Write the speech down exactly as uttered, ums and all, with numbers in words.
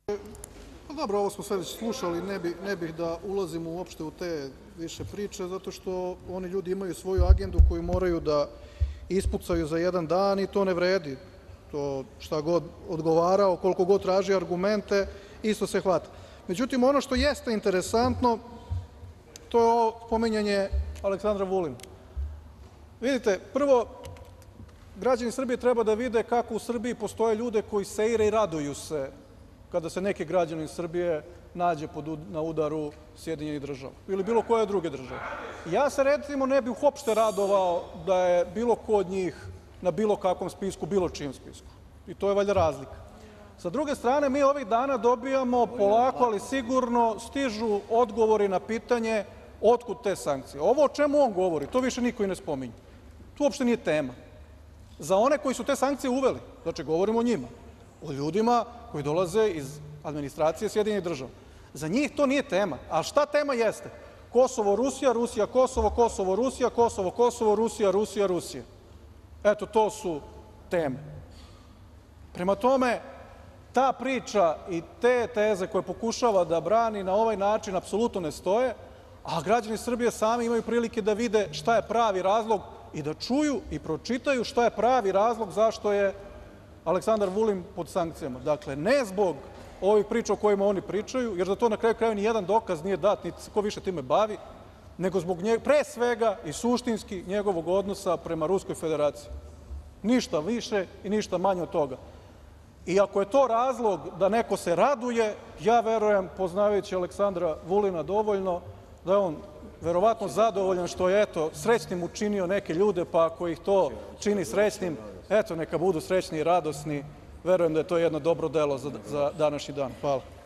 Pa dobro, ovo smo sve već slušali, ne, bi, ne bih da ulazimo uopšte u te više priče, zato što oni ljudi imaju svoju agendu koju moraju da ispucaju za jedan dan i to ne vredi. To šta god odgovarao, koliko god traži argumente, isto se hvata. Međutim, ono što jeste interesantno, to je ovo pominjanje Aleksandra Vulina. Vidite, prvo, građani Srbije treba da vide kako u Srbiji postoje ljude koji seire i raduju se kada se neki građanin Srbije nađe na udaru Sjedinjenih država ili bilo koje druge države. Ja se recimo ne bih uopšte radovao da je bilo ko od njih na bilo kakvom spisku, bilo čijem spisku. I to je valjda razlika. Sa druge strane, mi ovih dana dobijamo polako, ali sigurno stižu odgovori na pitanje otkud te sankcije. Ovo o čemu on govori, to više niko i ne spominje. To uopšte nije tema. Za one koji su te sankcije uveli, znači govorimo o njima, o ljudima koji dolaze iz administracije Sjedinjenih država. Za njih to nije tema. A šta tema jeste? Kosovo, Rusija, Rusija, Kosovo, Kosovo, Rusija, Kosovo, Kosovo, Rusija, Rusija, Rusija. Eto, to su teme. Prema tome, ta priča i te teze koje pokušava da brani na ovaj način apsolutno ne stoje, a građani Srbije sami imaju prilike da vide šta je pravi razlog i da čuju i pročitaju šta je pravi razlog zašto je Aleksandar Vulin pod sankcijama. Dakle, ne zbog ovih priča o kojima oni pričaju, jer za to na kraju krajeva ni jedan dokaz nije dat, niti se ko više time bavi, nego zbog pre svega i suštinski njegovog odnosa prema Ruskoj Federaciji. Ništa više i ništa manje od toga. I ako je to razlog da neko se raduje, ja verujem, poznavajući Aleksandra Vulina dovoljno, da je on verovatno zadovoljan što je, eto, srećnim učinio neke ljude, pa ako ih to čini srećnim, eto, neka budu srećni i radosni. Verujem da je to jedno dobro delo za današnji dan. Hvala.